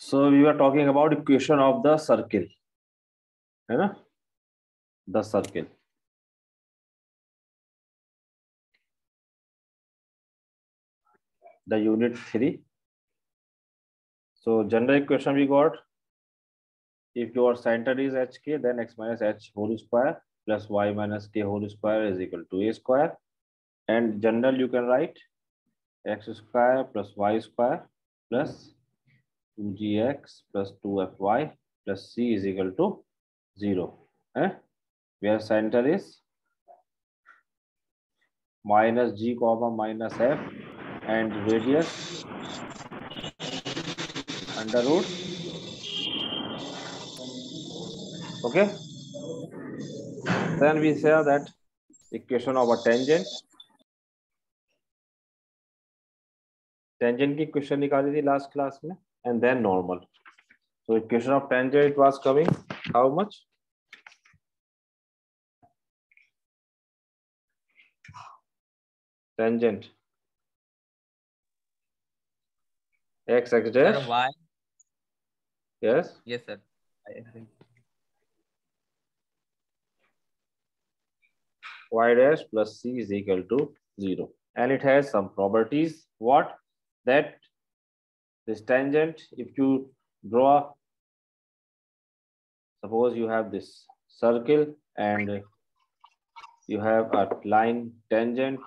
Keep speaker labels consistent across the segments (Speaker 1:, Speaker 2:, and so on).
Speaker 1: So we were talking about equation of the circle, है ना? The circle. The unit 3. So general equation we got, if your center is hk, then x minus h whole square plus y minus k whole square is equal to a square. And general you can write x square plus y square plus 2gx plus 2fy plus c is equal to 0. Where center is minus g comma minus f and radius under root. Okay. Then we say that equation of a tangent. Tangent की equation निकाली थी last class में, and then normal. So equation of tangent it was coming how much? Tangent x dash.
Speaker 2: Sir, y.
Speaker 1: Yes.
Speaker 2: Yes, sir. I agree.
Speaker 1: Y dash plus c is equal to 0, and it has some properties. What? That this tangent, if you draw, suppose you have this circle and you have a line tangent.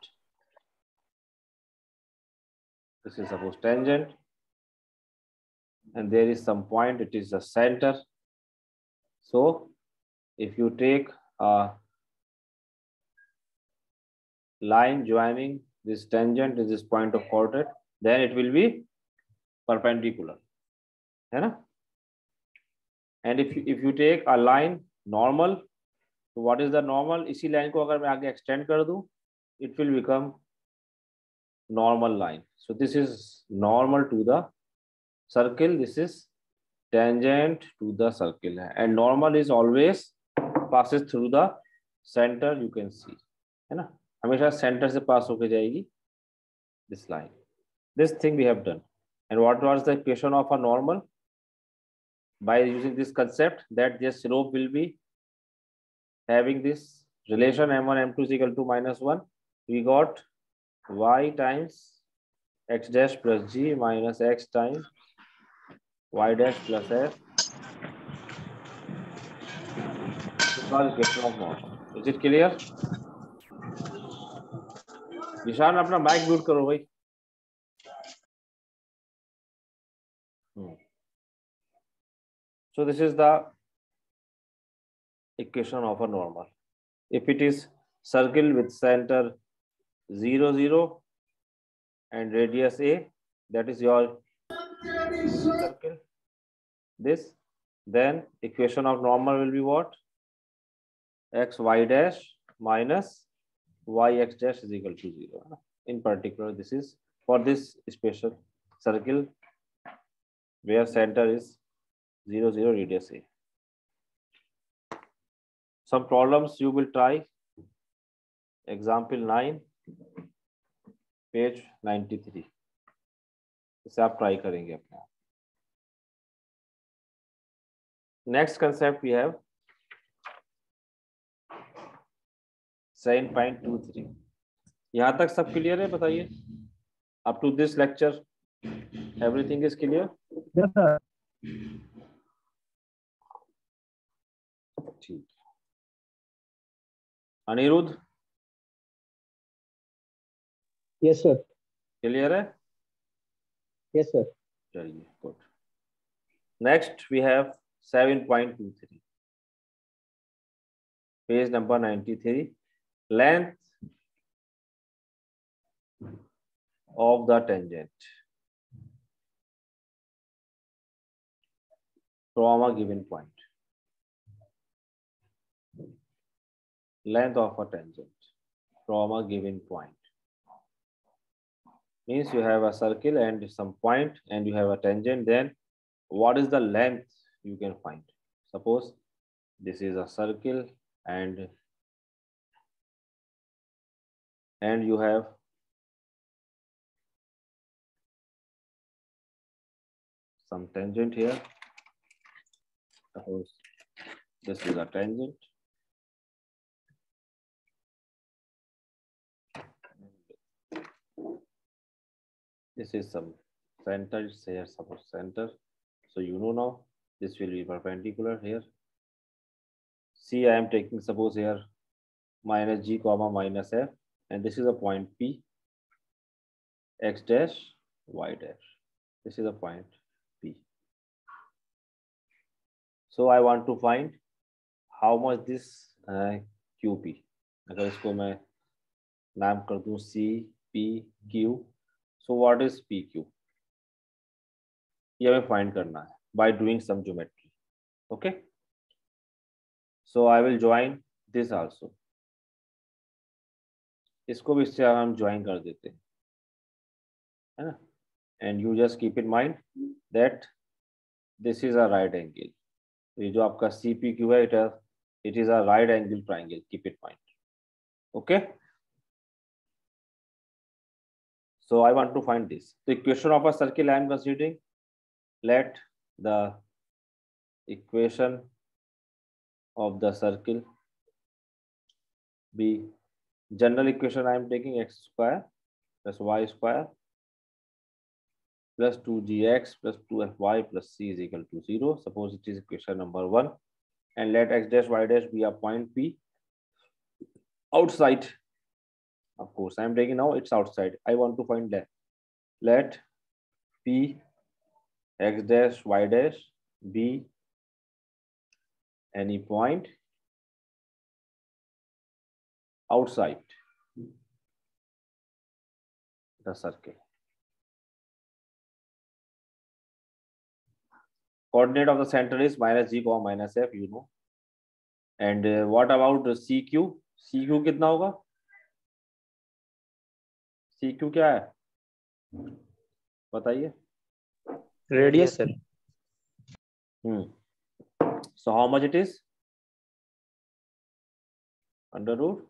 Speaker 1: This is suppose tangent, and there is some point, it is the center. So if you take a line joining this tangent to this point of coordinate, then it will be perpendicular, है ना? And if you take a line normal, so what is the normal? इसी line को अगर मैं आगे extend कर दूं, it will become normal line. So this is normal to the circle, this is tangent to the circle, and normal is always passes through the center, you can see, है ना? हमेशा center से pass होके जाएगी this line. This thing we have done. And what was the equation of a normal? By using this concept that this slope will be having this relation m1 m2 is equal to -1, we got y times x dash plus g minus x times y dash plus f. This was equation of normal. Is it clear? निशान अपना mic mute करो भाई. So this is the equation of a normal. If it is circle with center 0 0 and radius a, that is your circle, this, then equation of normal will be what? X y dash minus y x dash is equal to 0. In particular, this is for this special circle where center is 0 0 radius a. Some problems you will try. Example 9, page 93. इसे आप try करेंगे अपने आप. Next concept we have 7.23. यहाँ तक सब clear है? बताइए. Up to this lecture, everything is clear?
Speaker 3: Yes, sir.
Speaker 1: ठीक. Anirudh
Speaker 3: Yes, sir.
Speaker 1: क्लियर है?
Speaker 3: Yes, sir.
Speaker 1: चलिए, good. Next we have 7.23, page number 93. Length of the tangent from a given point. Length of a tangent from a given point means you have a circle and some point and you have a tangent, then what is the length you can find? Suppose this is a circle and you have some tangent here. Suppose this is a tangent. This is some center, it's here, suppose center. So you know now this will be perpendicular here. C, I am taking suppose here minus G comma minus F, and this is a point P, X dash, Y dash. This is a point P. So I want to find how much this QP. अगर इसको मैं नाम कर दूं C, P, Q. So what is PQ? ये हमें find करना है by doing some geometry. Okay. So I will join this also. इसको भी इससे हम ज्वाइन कर देते हैं, है ना? And you just keep in mind that this is a right angle. ये जो आपका CPQ है, it is a right angle triangle. Keep it in mind. Okay. So I want to find this. The equation of a circle I am considering. Let the equation of the circle be general equation. I am taking x square plus y square plus 2gx plus 2fy plus c is equal to 0. Suppose it is equation number 1, and let x dash y dash be a point P outside. Of course, I am taking now it's outside. I want to find that. Let P x dash y dash be any point outside the circle. Coordinate of the center is minus G comma minus F, you know. And what about the CQ? CQ कितना होगा? CQ क्या है? बताइए.
Speaker 3: Radius, sir.
Speaker 1: So how much it is? Under root.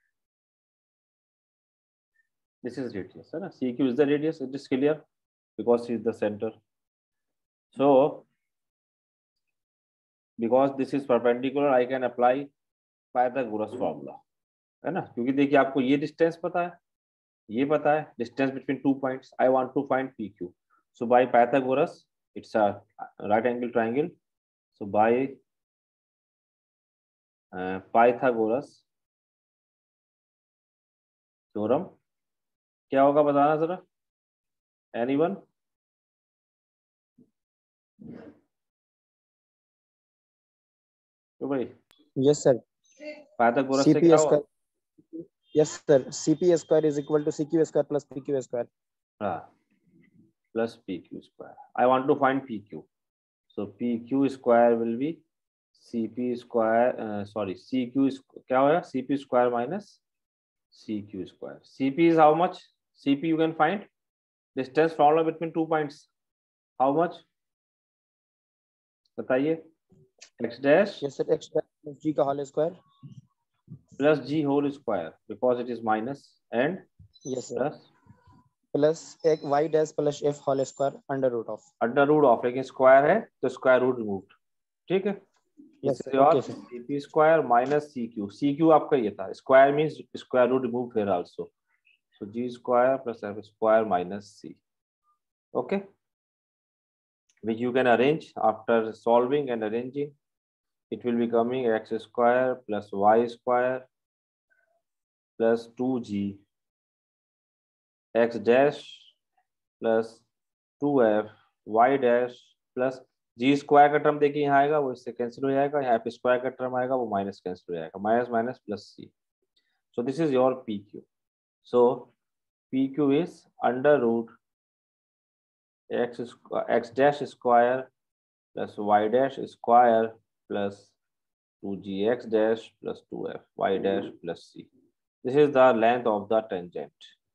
Speaker 1: This is radius, है ना? CQ is the radius. It is clear because it is the center. So because this is perpendicular, I can apply Pythagoras formula, है ना? क्योंकि देखिए आपको ये distance पता है, ये पता है, distance between two points. I want to find PQ. So by Pythagoras, it's a right angle triangle. So by Pythagoras theorem, क्या होगा बताना जरा? Anyone? तो भाई.
Speaker 3: Yes, sir.
Speaker 1: Pythagoras से
Speaker 3: CP
Speaker 1: क्या
Speaker 3: square.
Speaker 1: होगा?
Speaker 3: Yes, sir. CP square is equal to CQ square plus PQ square.
Speaker 1: Plus PQ square. I want to find PQ. So PQ square will be CP square. CQ is क्या होगा? CP square minus CQ square. CP is how much? CP you can find distance formula between 2 points. How much? बताइए. X dash.
Speaker 3: Yes, sir. X dash plus G का whole square.
Speaker 1: Plus G whole square because it is minus, and
Speaker 3: Yes, sir.
Speaker 1: plus
Speaker 3: X y dash plus F whole square under root of.
Speaker 1: लेकिन square है तो square root removed. ठीक है.
Speaker 3: Yes, sir.
Speaker 1: और
Speaker 3: Okay, sir.
Speaker 1: CP square minus CQ. CQ आपका ये था. Square means square root removed here also. So G square plus F square minus C. Okay. Which you can arrange after solving and arranging. It will be coming x square plus y square plus 2G x dash plus 2F y dash plus G square का term देखिए यहाँ आएगा, वो इससे cancel हो जाएगा. यहाँ पे स्क्वायर का टर्म आएगा, वो माइनस कैंसिल हो जाएगा. Minus minus plus C. So this is your PQ. So PQ is under root x dash square plus y dash square plus 2gx dash plus 2f y dash plus c. This is the length of the tangent.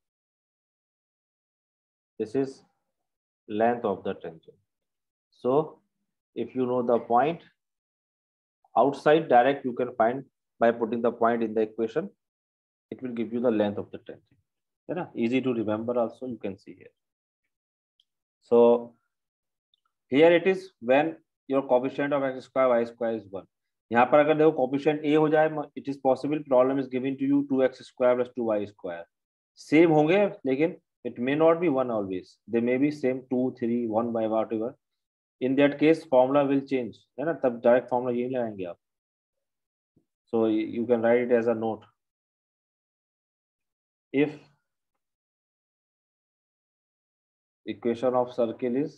Speaker 1: This is length of the tangent. So if you know the point outside, direct you can find by putting the point in the equation. It will give you the length of the tangent. Yeah, easy to remember also, you can see here. So here it is when your coefficient of x square y square is 1. यहाँ पर अगर देखो coefficient a हो जाए, it is possible, problem is given to you 2x square plus 2y square. Same होंगे लेकिन it may not be 1 always. They may be same 2, 3, 1 by whatever. In that case, formula will change. है ना, तब direct formula यही लगाएंगे आप. So you can write it as a note. If equation of circle is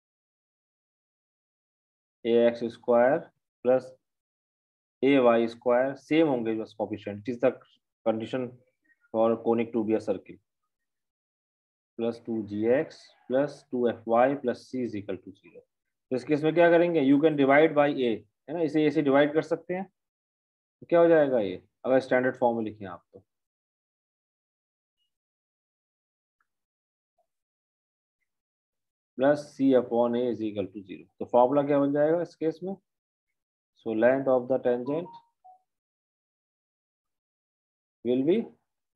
Speaker 1: ax square plus ay square, same होंगे बस coefficient. It is the condition for conic to be a circle. Plus 2gx plus 2fy plus c is equal to 0. तो इस case में क्या करेंगे, you can divide by a, है ना, इसे ऐसे डिवाइड कर सकते हैं. तो क्या हो जाएगा ये, अगर स्टैंडर्ड फॉर्म में लिखें आप तो plus c upon a is equal to 0. तो फॉर्मूला क्या बन जाएगा इस केस में, so length of the tangent will be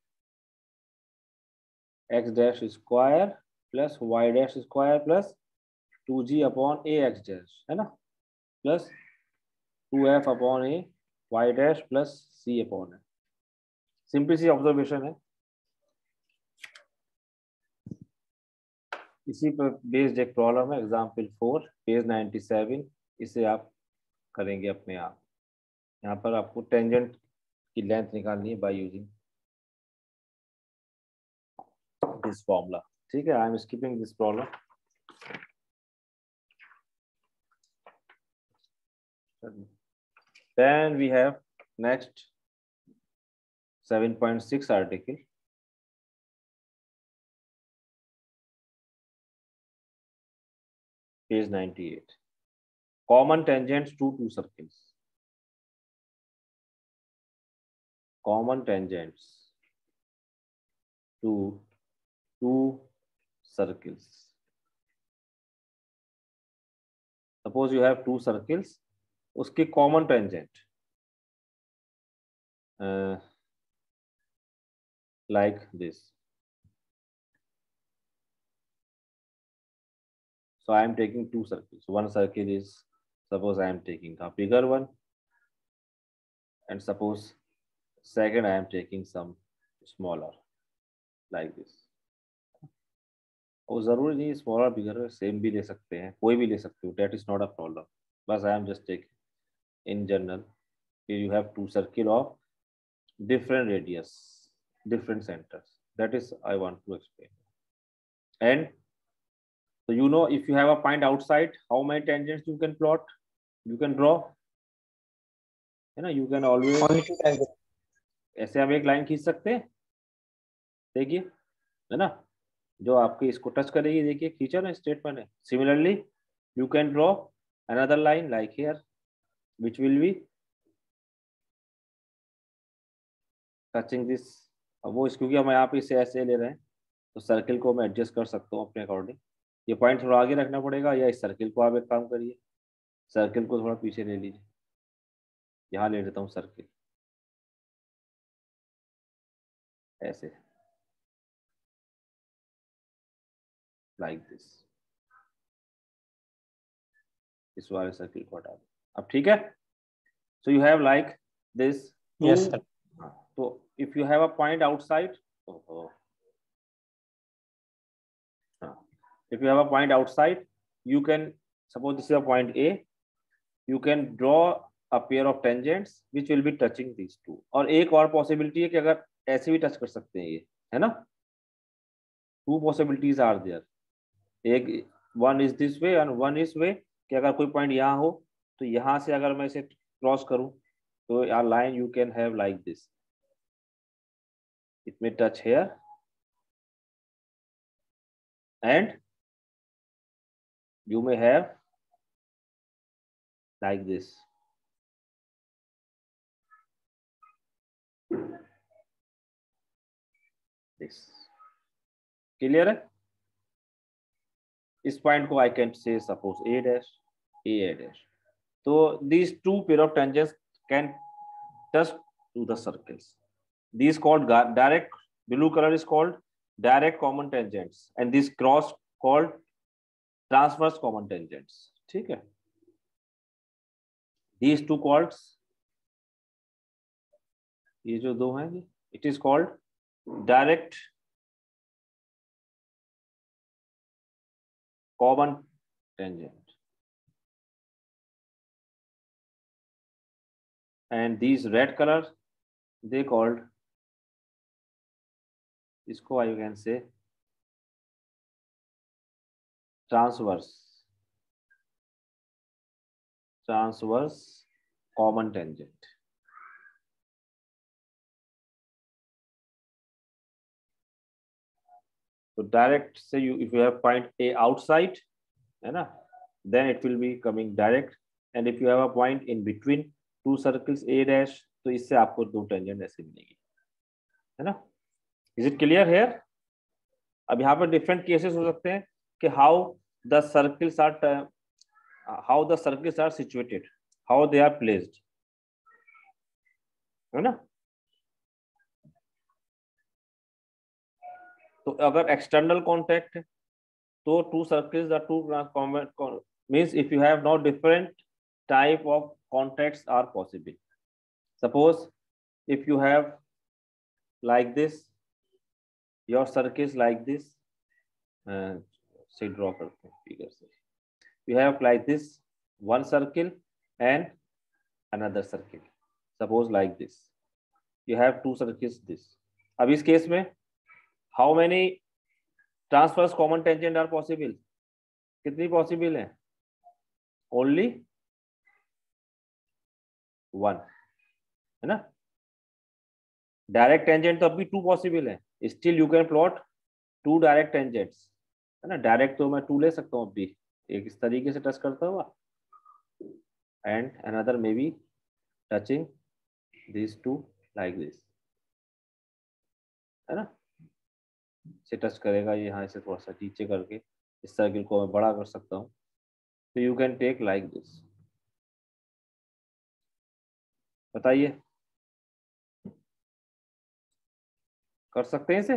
Speaker 1: x dash square plus y dash square plus 2g upon a x dash, है ना, plus 2f upon a y dash plus c upon a. Simple see observation है. इसी पर based एक problem है, example 4 page 97. इसे आप करेंगे अपने आप. यहाँ पर आपको टेंजेंट की लेंथ निकालनी है बाय यूजिंग दिस फॉर्मूला. ठीक है, I am skipping this problem. Then we have next 7.6 article. Page 98. Common tangents to two circles. Common tangents to two circles. Suppose you have two circles. उसकी common tangent like this. So I am taking two circles. One circle is, suppose I am taking a bigger one, and suppose second I am taking some smaller like this. और जरूरी नहीं smaller बिगर, same भी ले सकते हैं, कोई भी ले सकते हो, that is not a problem. बस I am just taking in general, you have two circle of different radius, different centers. That is I want to explain. And so you know, if you have a point outside, how many tangents you can plot, you can draw, है ना, you can always ऐसे आप एक line खींच सकते हैं, देखिए, है ना, जो आपके इसको टच करेगी, देखिए खींचा ना, स्ट्रेट मैंने. Similarly you can draw another line like here which will be touching this. अब वो क्योंकि हम यहाँ पे इसे ऐसे ले रहे हैं, तो सर्किल को मैं एडजस्ट कर सकता हूँ अपने अकॉर्डिंग. ये पॉइंट थोड़ा आगे रखना पड़ेगा, या इस सर्किल को आप एक काम करिए, सर्किल को थोड़ा पीछे ले लीजिए. यहाँ ले लेता हूँ सर्किल ऐसे, लाइक दिस. इस वाले सर्किल को हटा दो. अब ठीक है. So you have like this.
Speaker 3: Yes, sir.
Speaker 1: तो if you have a point outside, if you have a point outside, you can, suppose this is a point A, you can draw a pair of tangents which will be touching these two. और एक और possibility है कि अगर ऐसे भी touch कर सकते हैं ये, है ना, two possibilities are there. एक one is this way and one is way, कि अगर कोई point यहाँ हो तो यहाँ से अगर मैं इसे क्रॉस करूं तो a line you can have like this. It may touch here and you may have like this. This clear है. इस पॉइंट को I can say suppose A dash, A dash. So these two pair of tangents can touch to the circles. These called direct, blue color is called direct common tangents, and this cross called transverse common tangents, ठीक है। these two chords, ये जो दो हैं, it is called direct common tangent, and these red color they called, इसको I can say transverse common tangent. So direct, say you if you have point A outside, है ना, then it will be coming direct, and if you have a point in between two circles A dash, तो इससे आपको दो tangent ऐसे मिलेगी, है ना। Is it clear here? अब यहाँ पर डिफरेंट केसेस हो सकते हैं कि how the circles are situated, how they are placed, है ना। तो अगर एक्सटर्नल कॉन्टैक्ट है तो two circles are two means if you have not different type of contacts are possible. Suppose if you have like this, your circle is like this, say draw करते हैं figure से, you have like this one circle and another circle, suppose like this, you have two circles this. अब इस case में how many transverse common tangent are possible? कितनी possible है? Only one, है ना. डायरेक्ट टेंजेंट तो अभी टू पॉसिबल है, still you can plot two direct tangents, है ना. डायरेक्ट तो मैं टू ले सकता हूँ अभी, एक इस तरीके से टच करता हुआ, and another may be touching this to like this, है ना. से टच करेगा ये, यहाँ से थोड़ा सा नीचे करके इस सर्किल को मैं बड़ा कर सकता हूँ, तो you can take like this. बताइए, कर सकते हैं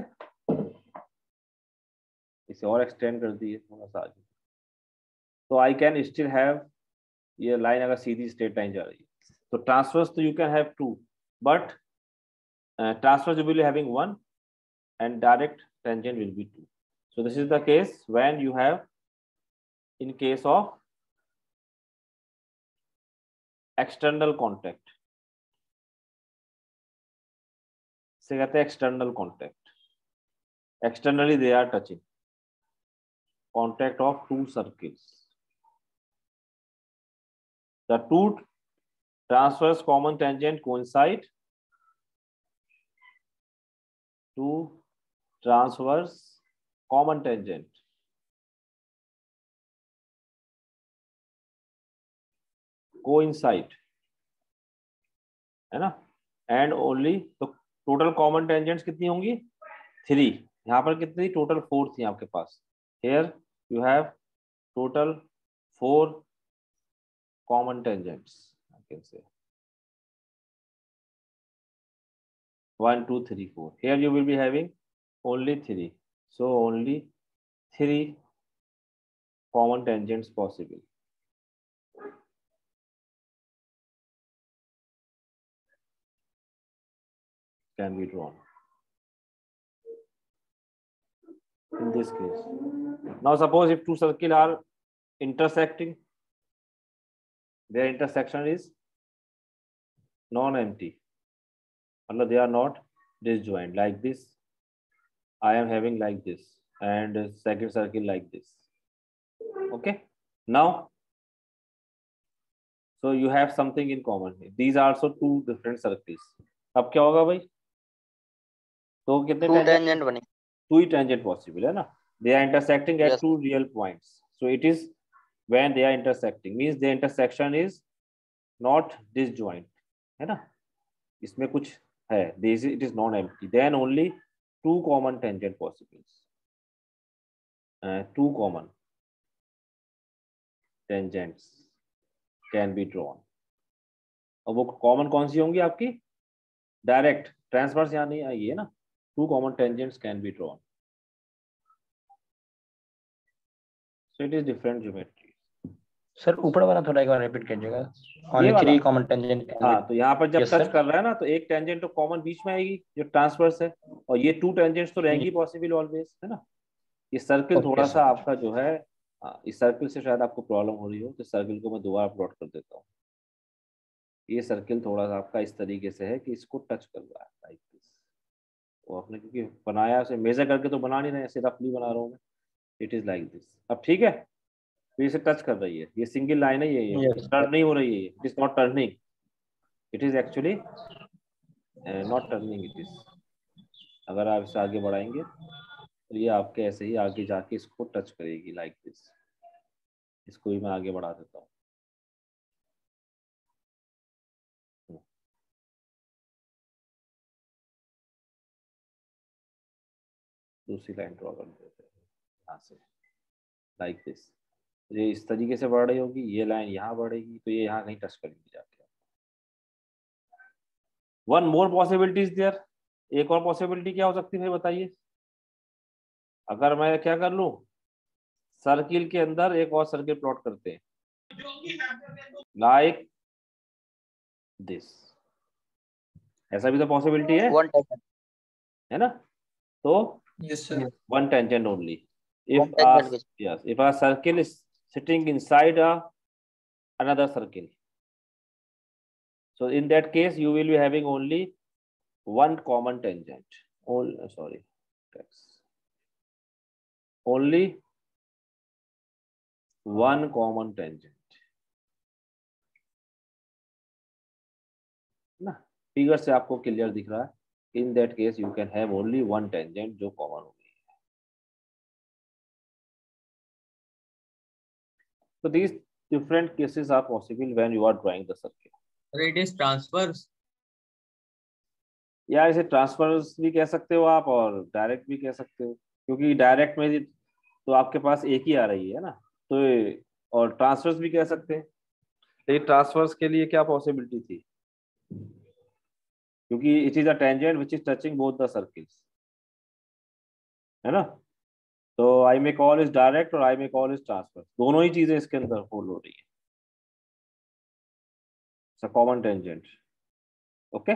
Speaker 1: इसे और एक्सटेंड कर दिए थोड़ा सा आगे, तो आई कैन स्टिल हैव, ये लाइन अगर सीधी स्ट्रेट लाइन जा रही है तो ट्रांसवर्स तो you can have two, but transverse you will having one and direct tangent will be 2. So this is the case when you have, in case of external contact, से कहते हैं external contact, externally they are touching, contact of two circles, the two transverse common tangent coincide, two transverse common tangent coincide, है ना. And only, तो total common tangents कितनी होंगी? 3. यहाँ पर कितनी? टोटल 4 थी आपके पास. Here you have total 4 common tangents, I can say 1 2 3 4. Here you will be having only 3, so only 3 common tangents possible. Can be drawn in this case. Now suppose if two circles are intersecting, their intersection is non-empty, they are not disjoint. Like this, I am having like this, and second circle like this. Okay, now so you have something in common. These are also two different circles. अब क्या होगा भाई? तो कितने tangent बने? 2 tangent possible है ना. They are intersecting at two real points. So it is when they are intersecting, means the intersection is not disjoint, है ना. इसमें कुछ है, this it is non-empty. Then only 2 common tangent possibles. 2 common tangents can be drawn. और वो common कौन सी होंगी आपकी? डायरेक्ट, ट्रांसवर्स यहाँ नहीं आएगी, है ना. 2 common tangents can be drawn. So it is different geometry.
Speaker 3: Sir ऊपर वाला थोड़ा एक बार रिपीट कीजिएगा।
Speaker 1: ये
Speaker 3: ओनली
Speaker 1: वाला
Speaker 3: 3 कॉमन टेंजेंट।
Speaker 1: हाँ, तो यहाँ पर जब
Speaker 3: Yes,
Speaker 1: टच
Speaker 3: sir.
Speaker 1: कर रहा है ना, तो एक टेंजेंट तो कॉमन बीच में आएगी जो ट्रांसवर्स है, और ये 2 टेंजेंट्स तो रहेंगी पॉसिबल ऑलवेज, है ना। ये सर्किल
Speaker 3: Okay,
Speaker 1: थोड़ा
Speaker 3: sir.
Speaker 1: सा आपका जो है, इस सर्किल से शायद आपको प्रॉब्लम हो रही हो, तो सर्किल को मैं दोबारा प्लॉट कर देता हूँ। ये सर्किल थोड़ा सा आपका इस तरीके से है कि इसको टच कर रहा है लाइक दिस। वो आपने क्योंकि बनाया, उसे मेजर करके तो बना नहीं रहे, ऐसे रफली बना रहा हूँ मैं। It is like this. अब ठीक है, तो इसे टच कर रही है, ये सिंगल लाइन है, ये
Speaker 3: Yes, sir.
Speaker 1: टर्न नहीं हो रही है, it is not turning, it is actually not turning, it is. अगर आप इसे आगे बढ़ाएंगे तो ये आपके ऐसे ही आगे जाके इसको टच करेगी लाइक दिस। इसको भी मैं आगे बढ़ा देता हूँ। दूसरी लाइन ड्रॉ कर देते हैं यहाँ से लाइक दिस। ये इस तरीके से बढ़ रही होगी, ये लाइन यहाँ बढ़ेगी, तो ये यहाँ कहीं टच करेगी जाके। One more possibility is there. एक और पॉसिबिलिटी क्या हो सकती है बताइए। अगर मैं क्या कर लूं, सर्किल के अंदर एक और सर्किल प्लॉट करते हैं लाइक दिस। ऐसा भी तो पॉसिबिलिटी है,
Speaker 3: One tangent.
Speaker 1: है ना। तो
Speaker 2: Yes, sir.
Speaker 1: one tangent only.
Speaker 3: One tangent.
Speaker 1: Yes, if a circle is sitting inside another circle, so in that case you will be having only one common tangent. Only one common tangent. ना, figure से आपको clear दिख रहा है। In that case you can have only one tangent जो common होगी। So these different cases are possible when you are drawing the circle.
Speaker 2: It is transverse.
Speaker 1: या इसे ट्रांसफर्स भी कह सकते हो आप, और डायरेक्ट भी कह सकते हो, क्योंकि डायरेक्ट में तो आपके पास एक ही आ रही है ना, तो और ट्रांसफर्स भी कह सकते हैं। तो ये ट्रांसफर्स के लिए क्या पॉसिबिलिटी थी, क्योंकि it is a tangent which is touching both the circles, है ना। तो I may call is direct और I may call is transfer, दोनों ही चीजें इसके अंदर होल हो रही है। Common tangent, okay.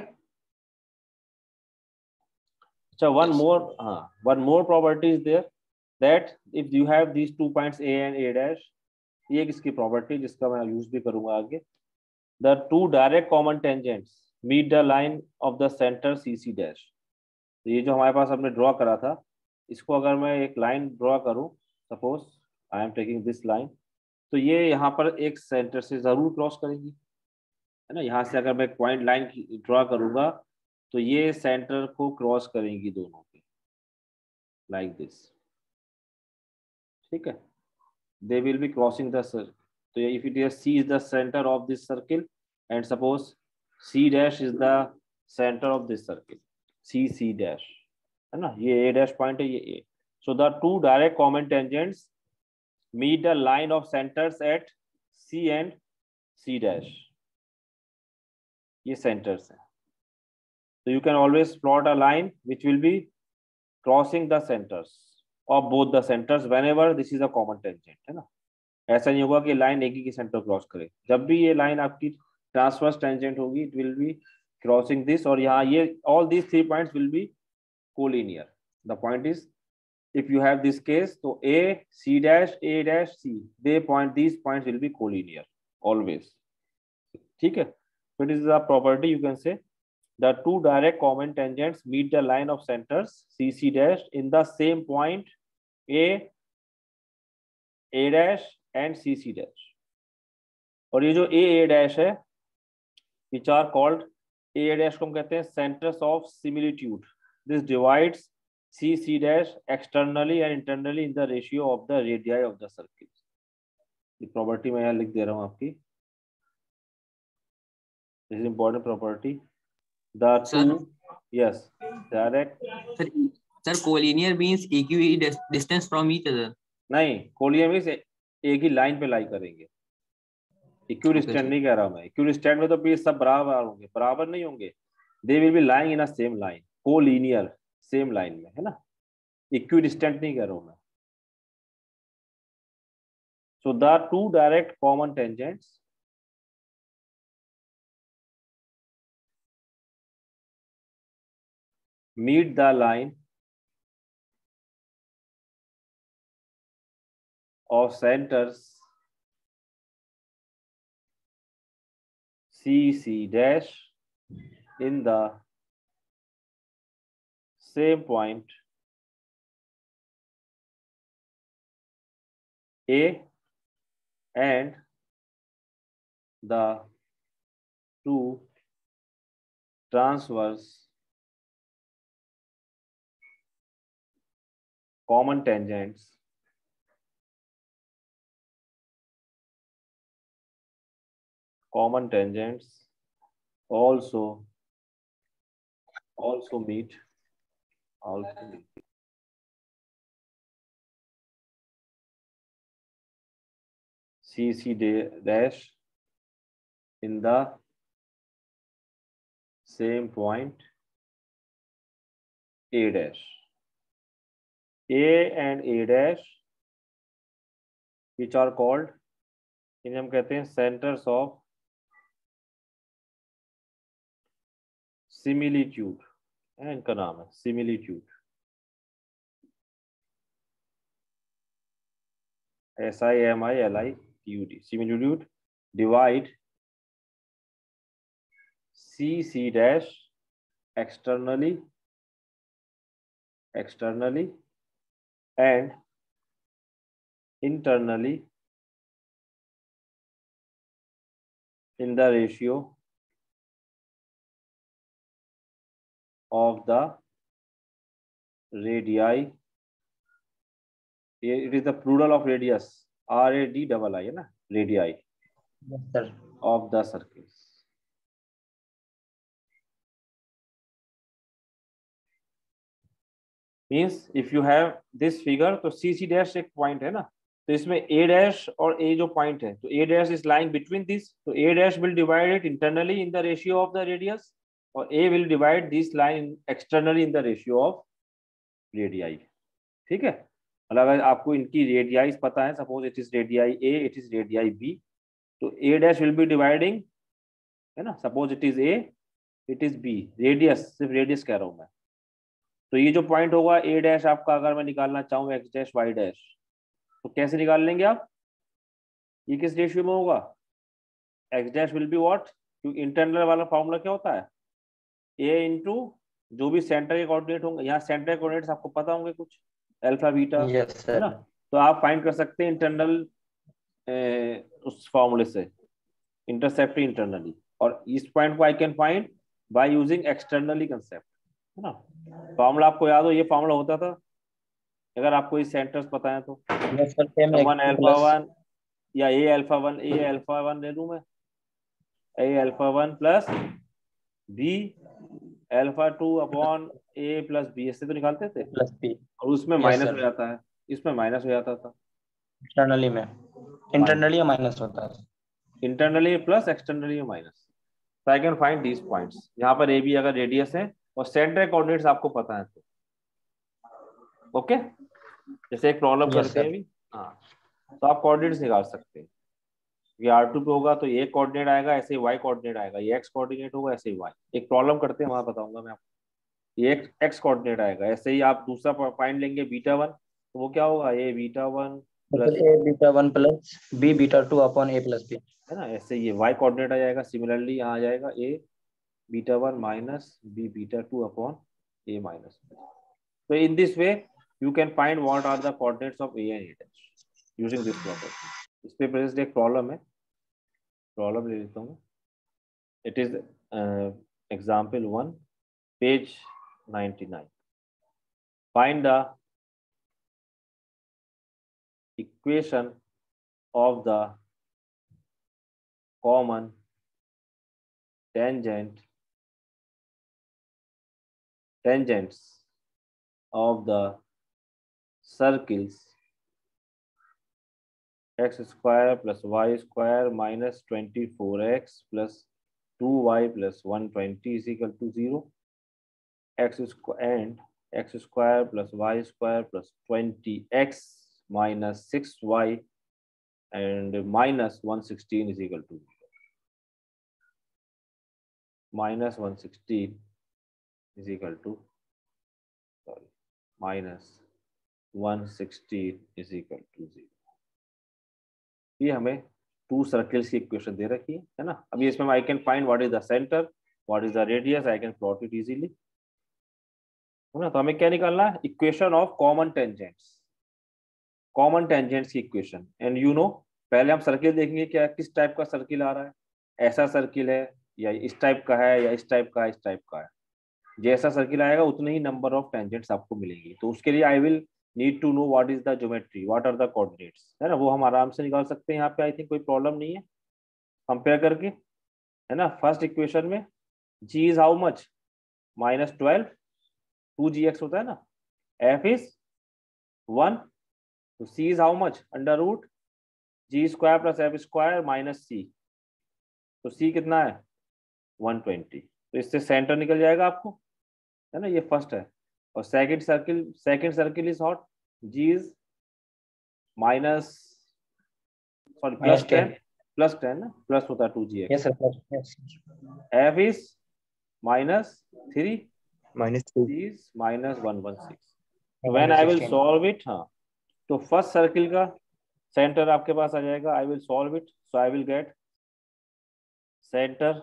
Speaker 1: So one more property is there, that if you have these 2 points A and A dash, ये इसकी प्रॉपर्टी जिसका मैं यूज भी करूंगा आगे। The 2 direct common tangents meet the line of the center CC dash। तो ये जो हमारे पास हमने ड्रॉ करा था, इसको अगर मैं एक लाइन ड्रॉ करूं, suppose I am taking this line, तो ये यहाँ पर एक सेंटर से जरूर क्रॉस करेगी, है ना। यहाँ से अगर मैं एक पॉइंट लाइन ड्रॉ करूंगा तो ये सेंटर को क्रॉस करेंगी दोनों के, लाइक दिस, ठीक है। They will be crossing the circle. तो if it is C is the centre of this circle and suppose C dash is the centre of this circle, C dash, है ना, ये A dash point है, ये A. So the 2 direct common tangents meet the line of centres at C and C dash, ये centres हैं। So you can always plot a line which will be crossing the centers of both the centers whenever this is a common tangent, है ना। ऐसा नहीं होगा कि line एक ही की सेंटर क्रॉस करे, जब भी ये लाइन आपकी ट्रांसवर्स टेंजेंट होगी it will be crossing this, और यहाँ ये all these 3 points will be collinear. The point is if you have this case, तो A C dash C, these points will be collinear always, ठीक है। So it is a property you can say, the 2 direct common tangents meet the line of centers CC dash in the same point A dash and CC dash। और ये जो A dash है, which are called A dash को हम कहते हैं centers of similitude। This divides CC dash externally and internally in the ratio of the radii of the circle। ये property मैं यहाँ लिख दे रहा हूँ आपकी, this is important property। The two, yes, direct.
Speaker 2: Sir, collinear means equidistant from each other.
Speaker 1: नहीं, collinear means एक ही line पे लाई करेंगे। इक्विडिस्टेंट नहीं कह रहा मैं, इक्विडिस्टेंट में तो पीस सब बराबर होंगे, बराबर नहीं होंगे। They will be lying in a same line, collinear same line में, है ना। इक्विडिस्टेंट नहीं कह रहा हूँ मैं। So the two direct common tangents meet the line of centers CC dash in the same point A, and the two transverse common tangents also meet CC dash in the same point A dash. A and A dash, which are called, इन्हें हम कहते हैं centers of similitude, इनका नाम है similitude, SIMILITUD. Similitude divide CC dash externally and internally in the ratio of the radii. It is the plural of radius, RADII है ना, radii.
Speaker 3: Yes, sir.
Speaker 1: Of the circles. Means if you have this figure, तो CC dash एक point है ना, तो इसमें A dash और A जो point है, तो A dash is lying between this, तो A dash will divide it internally in the ratio of the radius, और A will divide this line externally in the ratio of radii. ठीक है, मतलब अगर आपको इनकी रेडियाइज पता है, suppose it is radii A, it is radii B, तो A dash will be dividing, है ना, suppose it is A, it is B, radius, सिर्फ रेडियस कह रहा हूं मैं, तो ये जो पॉइंट होगा A डैश आपका, अगर मैं निकालना चाहूँ X डैश Y डैश, तो कैसे निकाल लेंगे आप, ये किस रेशियो में होगा, X dash will be what, क्योंकि इंटरनल वाला फॉर्मूला क्या होता है, A इंटू जो भी सेंटर के कोऑर्डिनेट होंगे, यहाँ सेंटर कोऑर्डिनेट्स आपको पता होंगे कुछ, अल्फा बीटा, है ना, तो आप फाइंड कर सकते हैं इंटरनल उस फॉर्मूले से, इंटरसेप्ट इंटरनली, और इस पॉइंट को I can find by using externally concept, है ना. फॉर्मूला आपको याद हो, ये फॉर्मूला होता था, अगर आपको इस सेंटर्स पता है तो, वन अल्फा वन या ए अल्फा वन ले लूं मैं, a alpha one plus b alpha two upon a plus b, ऐसे तो निकालते थे
Speaker 3: प्लस बी,
Speaker 1: और उसमें माइनस हो जाता है, इसमें माइनस हो जाता था,
Speaker 3: इंटरनली में इंटरनली माइनस होता है,
Speaker 1: internally plus externally minus. So I can find these points. यहाँ पर ए बी अगर रेडियस है और सेंटर कोऑर्डिनेट्स आपको पता है तो ओके. जैसे एक प्रॉब्लम करते हैं अभी, हाँ, तो आप कोऑर्डिनेट्स निकाल सकते हैं, ये R2 पे होगा तो ये कोऑर्डिनेट आएगा, ऐसे ही Y कोऑर्डिनेट आएगा, ये X कोऑर्डिनेट होगा, ऐसे ही Y. एक प्रॉब्लम करते हैं, वहां बताऊंगा मैं आपको, ये X कोऑर्डिनेट आएगा, ऐसे ही आप दूसरा पॉइंट लेंगे बीटा वन, तो वो क्या होगा, ये beta one plus
Speaker 3: a beta one plus b beta two upon a plus b,
Speaker 1: है ना, ऐसे ये Y कोऑर्डिनेट आ जाएगा, सिमिलरली यहाँ आ जाएगा a beta one minus b beta two upon a minus b. So in this way you can find what are the coordinates of A and A dash using this property. इस पे present एक problem है, problem ले लेता हूँ. It is example 1, page 99. Find the equation of the common tangents of the circles x square plus y square minus 24x plus 2y plus 120 is equal to 0, x square plus y square plus 20x minus 6y and minus 116 is equal to 0. Minus 116 is equal to, sorry, minus 116 is equal to 0. ये हमें two circles की equation दे रखी है ना. अभी इसमें I can find what is the centre, what is the radius, I can plot it easily, है ना. तो हमें क्या निकालना है, equation of common tangents, common tangents की इक्वेशन. एंड यू नो, पहले हम सर्किल देखेंगे क्या किस टाइप का सर्किल आ रहा है, ऐसा सर्किल है या इस टाइप का है या इस टाइप का है, इस टाइप का है. जैसा सर्किल आएगा उतने ही नंबर ऑफ टेंजेंट्स आपको मिलेंगी. तो उसके लिए I will need to know what is the geometry, what are the coordinates, है ना. वो हम आराम से निकाल सकते हैं यहाँ पे. आई थिंक कोई प्रॉब्लम नहीं है कंपेयर करके, है ना. फर्स्ट इक्वेशन में g is how much, -12, 2gx होता है ना. f इज 1, तो c is how much, √g² + f² - c. तो c कितना है, 120. तो इससे सेंटर निकल जाएगा आपको, है ना. ये फर्स्ट है. और second circle is what, g is +10 ना, प्लस होता है 2gx.
Speaker 3: Yes, sir. Yes.
Speaker 1: f is -3,
Speaker 3: -2.
Speaker 1: c is -116. When I will solve it, हाँ, तो फर्स्ट सर्किल का सेंटर आपके पास आ जाएगा. I will solve it, so I will get centre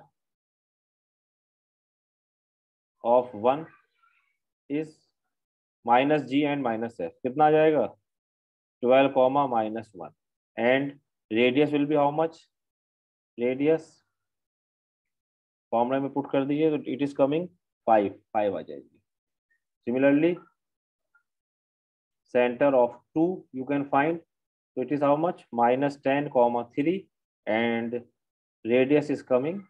Speaker 1: of 1 is -g and -f. कितना आ जाएगा, 12, -1. And radius will be how much, radius formula में पुट कर दीजिए तो इट इज कमिंग 5 आ जाएगी. Similarly centre of 2 you can find, तो it is how much, -10, 3 and radius is coming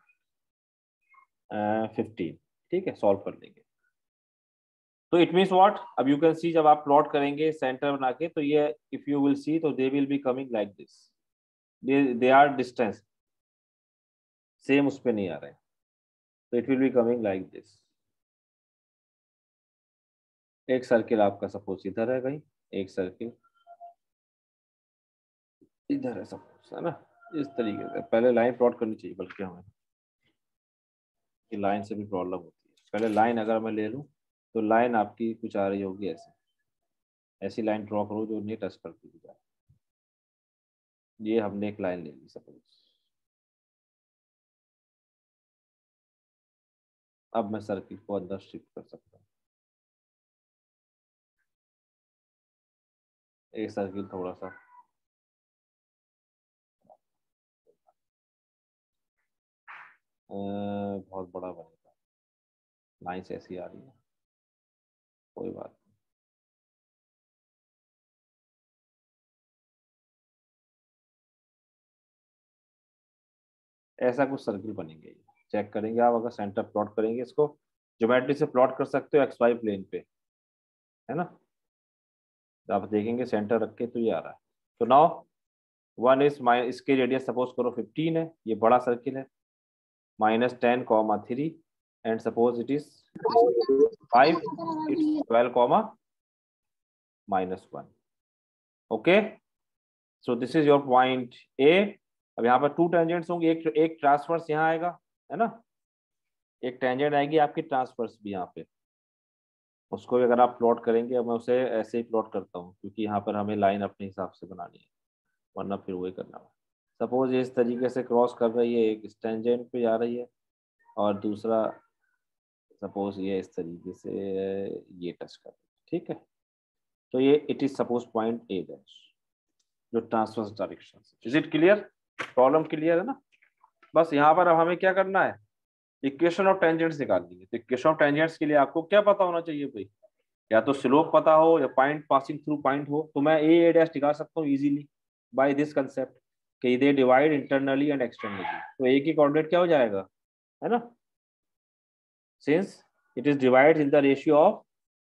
Speaker 1: 15. ठीक है, सॉल्व कर लेंगे. तो इट मीन्स व्हाट, अब यू कैन सी जब आप प्लॉट करेंगे सेंटर बना के, तो ये इफ यू विल सी, तो they will be coming like this. They are distance same उस पे नहीं आ रहे, तो it will be coming like this. एक सर्किल आपका सपोज इधर है कहीं, एक सर्किल इधर है सपोज, है ना. इस तरीके से पहले लाइन प्लॉट करनी चाहिए, बल्कि हमें कि लाइन से भी प्रॉब्लम होती है. पहले लाइन अगर मैं ले लूं, तो लाइन आपकी कुछ आ रही होगी ऐसे, ऐसी लाइन ड्रॉ करो जो नहीं टच करती जाए. ये हमने एक लाइन ले ली सपोज. अब मैं सर्किल को अंदर शिफ्ट कर सकता हूँ. एक सर्किल थोड़ा सा बहुत बड़ा बनेगा, लाइन से ऐसी आ रही है, कोई बात नहीं. ऐसा कुछ सर्किल बनेंगे, चेक करेंगे आप. अगर सेंटर प्लॉट करेंगे, इसको ज्योमेट्री से प्लॉट कर सकते हो XY प्लेन पे, है ना. तो आप देखेंगे सेंटर रख के तो ये आ रहा है. तो नाउ 1 इज इसके रेडियस सपोज करो 15 है, ये बड़ा सर्किल है, -10, 3 and suppose it is 5, it's 12, -1. Okay, so this is your point A. अब यहाँ पर 2 टेंजेंट्स होंगे, एक ट्रांसवर्स यहाँ आएगा, है ना. एक टेंजेंट आएगी आपकी ट्रांसवर्स भी यहाँ पे, उसको भी अगर आप प्लॉट करेंगे. अब मैं उसे ऐसे ही प्लॉट करता हूँ, क्योंकि यहाँ पर हमें लाइन अपने हिसाब से बनानी है, वरना फिर वही करना है. सपोज इस तरीके से क्रॉस कर रही है, एक इस टेंजेंट पे जा रही है, और दूसरा सपोज ये इस तरीके से ये टच कर रही है. ठीक है, तो ये it is suppose point A dash, जो transverse direction. Is it clear, problem clear है ना. बस यहाँ पर अब हमें क्या करना है, इक्वेशन ऑफ टेंजेंट्स निकालनी है. तो इक्वेशन ऑफ टेंजेंट्स के लिए आपको क्या पता होना चाहिए भाई, या तो स्लोप पता हो या पॉइंट पासिंग थ्रू पॉइंट हो. तो मैं A डैश निकाल सकता हूँ इजीली बाय दिस कंसेप्ट कि they divide internally and externally. तो A की कोऑर्डिनेट क्या हो जाएगा, है ना, since it is divide in the ratio of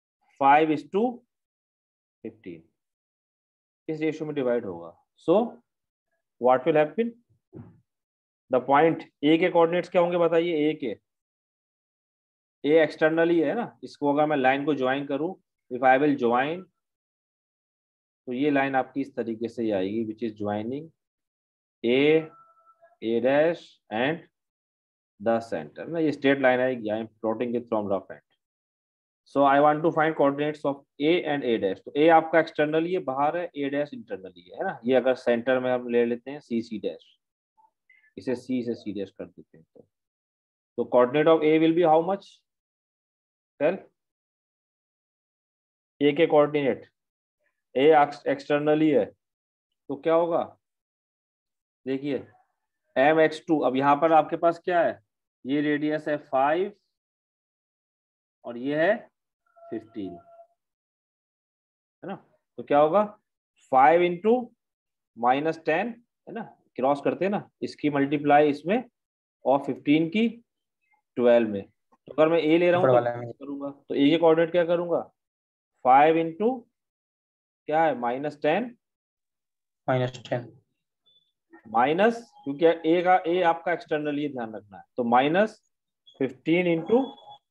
Speaker 1: 5:15, इस रेशियो में डिवाइड होगा. So what will happen, the point A के कोऑर्डिनेट्स क्या होंगे बताइए. A एक्सटर्नली है ना, इसको अगर मैं लाइन को ज्वाइन करूं, इफ आई विल ज्वाइन, तो ये लाइन आपकी इस तरीके से ही आएगी, which is joining A dash and the center ना, ये straight line है, I am plotting it from rough end. So I want to find coordinates of A and A dash. तो A आपका एक्सटर्नली है, बाहर है, A dash इंटरनली है ना. ये अगर सेंटर में हम ले लेते हैं C dash, इसे C से C dash कर देते हैं, तो coordinate of A will be how much? Tell. A के कोऑर्डिनेट, A एक्सटर्नली है तो क्या होगा? देखिए mx2. अब यहाँ पर आपके पास क्या है? ये रेडियस है 5 और ये है 15, है ना. तो क्या होगा? 5 इंटू -10 है ना, क्रॉस करते हैं ना, इसकी मल्टीप्लाई इसमें और 15 की 12 में. तो अगर मैं ए ले रहा हूँ तो करूंगा, तो ए के कोऑर्डिनेट क्या करूंगा? 5 इंटू क्या है? -10 माइनस, क्योंकि ए आपका एक्सटर्नल, ये ध्यान रखना है, तो -15 इंटू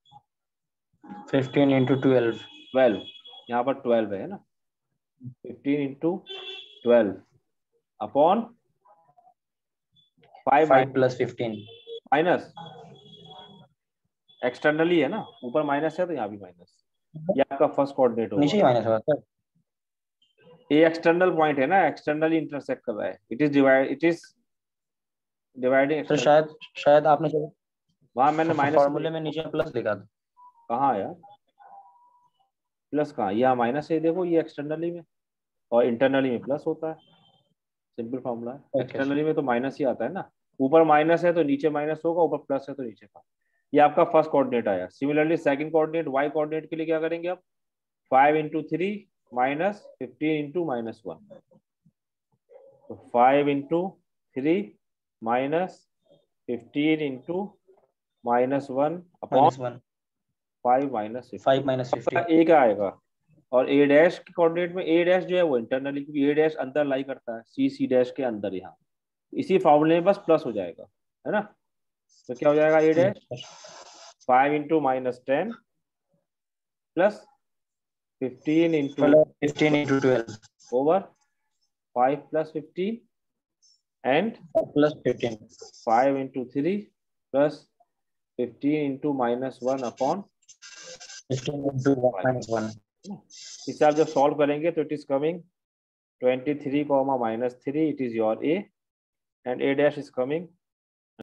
Speaker 3: 15 into 12.
Speaker 1: यहाँ पर 12 है ना. 15 into 12 upon 5
Speaker 3: plus 15.
Speaker 1: Minus externally है ना, ऊपर माइनस है तो यहाँ भी माइनस. ये आपका फर्स्ट कोऑर्डिनेट होगा.
Speaker 3: नीचे माइनस होगा सर.
Speaker 1: ये एक्सटर्नल पॉइंट है ना, एक्सटर्नली इंटरसेक्ट कर रहा है. It is dividing.
Speaker 3: तो शायद आपने
Speaker 1: वहां मैंने माइनस
Speaker 3: फॉर्मूले में नीचे प्लस लिखा था.
Speaker 1: कहाँ यार? प्लस कहाँ? यहाँ माइनस है, देखो ये एक्सटर्नली में, और इंटरनली में प्लस होता है. सिंपल फॉर्मूला है. एक्सटर्नली में तो माइनस ही आता है ना, ऊपर माइनस है तो नीचे माइनस होगा, ऊपर प्लस है तो नीचे का. ये आपका फर्स्ट कोऑर्डिनेट आया. Similarly second coordinate, Y coordinate के लिए क्या करेंगे आप? 5 इंटू 3 माइनस 15 इंटू -1. तो 5 into 3 minus 15 into -1 upon 5 minus 15. A का आएगा. और ए डैश के कोऑर्डिनेट में, ए डैश जो है वो इंटरनली, क्योंकि ए डैश अंदर लाई करता है सी डैश के अंदर, यहाँ इसी फॉर्मूले में बस प्लस हो जाएगा, है ना. तो क्या हो जाएगा? A dash 5 into -10 plus 15 into
Speaker 3: 12
Speaker 1: over 5 plus 15 and
Speaker 3: plus 15.
Speaker 1: 5 into 3 plus 15 into -1 upon
Speaker 3: 15 into -1.
Speaker 1: इसे आप जब सॉल्व करेंगे तो it is coming 23, -3, it is your A, and A dash is coming